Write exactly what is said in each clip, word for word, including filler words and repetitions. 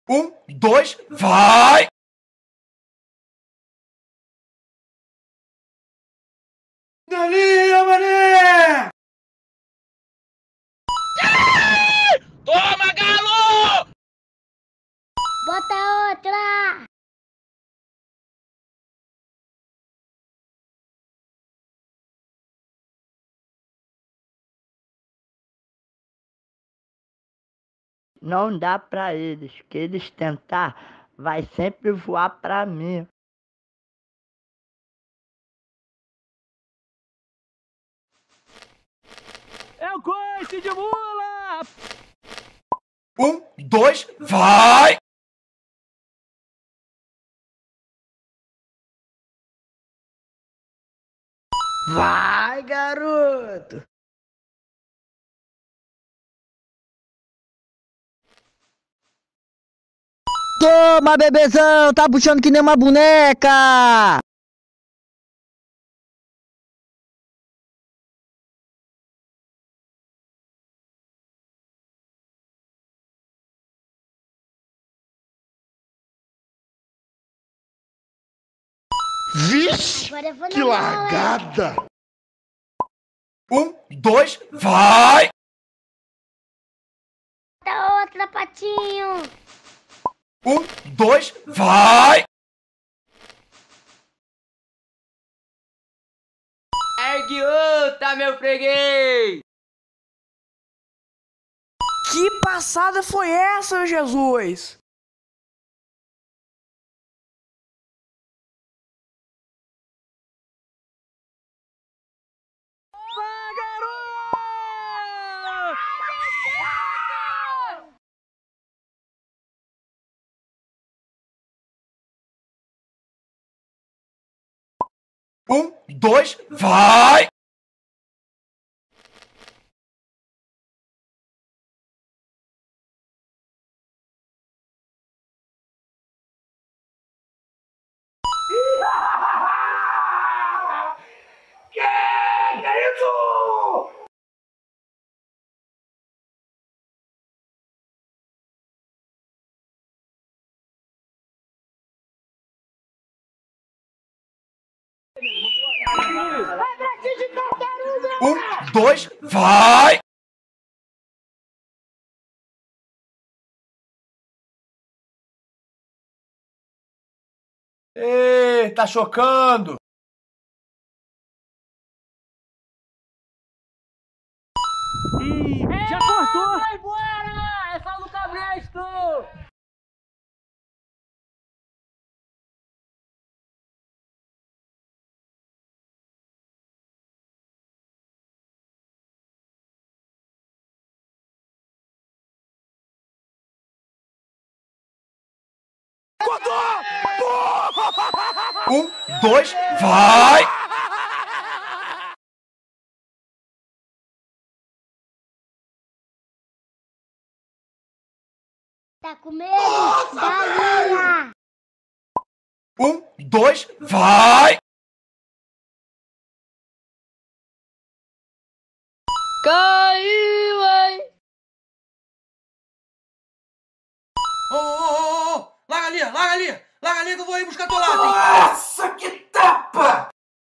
Um, dois, vai! Galinha, mané! Toma, galo! Bota outra! Não dá pra eles, que eles tentar, vai sempre voar pra mim. É o coice de mula! Um, dois, vai! Vai, garoto! Toma, bebezão! Tá puxando que nem uma boneca! Vixe! Agora eu vou na Que bola. largada! Um, dois, vai! Bota outra, patinho! Um, dois, vai! Ergue outra, meu freguês! Que passada foi essa, Jesus? Vai, garoto! Um, dois, vai! Que que é isso? Um, dois, vai! Ê, tá chocando! Ih, já cortou! Vai embora! É só no cabresto! Um, dois, vai! Tá com medo? Galinha! Um, dois, vai! Caiu, hein? Ô, ô, ô, ô, larga ali, larga ali, larga ali que eu vou ir buscar teu lado. Nossa, que tapa!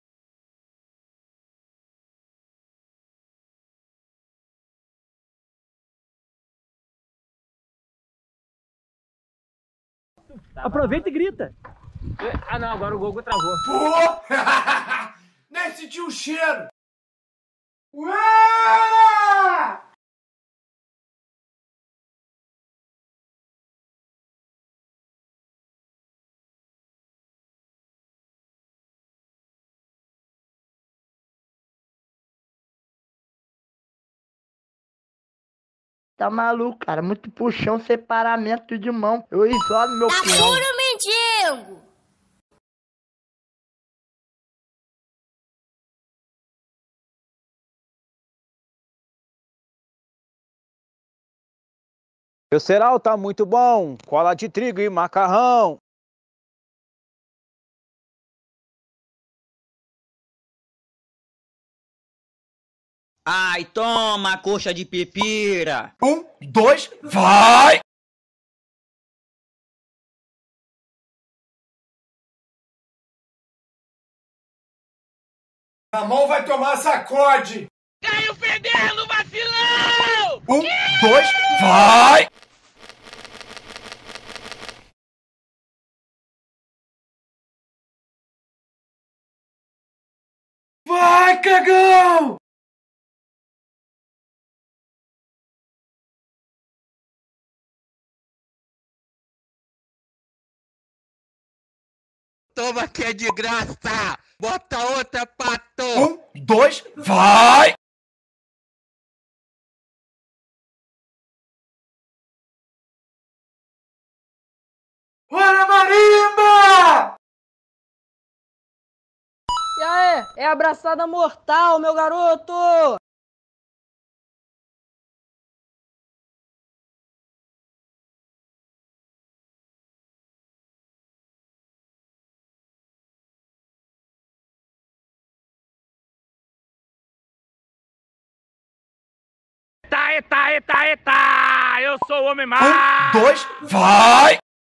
Aproveita e grita! Ah não, agora o Gogo travou. Pô! Nem senti o cheiro! Ué! Tá maluco, cara? Muito puxão, separamento de mão. Eu isolo meu Tá peão. puro mendigo! Meu cereal tá muito bom, cola de trigo e macarrão. Ai, toma, coxa de pipira! Um, dois, vai! A mão vai tomar sacode. Caiu fedendo, vacilão! Um, dois, vai! Vai, cagão! Toma que é de graça! Bota outra, pato! Um, dois, vai! Bora, marimba! E aí? É abraçada mortal, meu garoto! Eita, eita, eita, eita! Eu sou o homem mais! Um, dois, vai!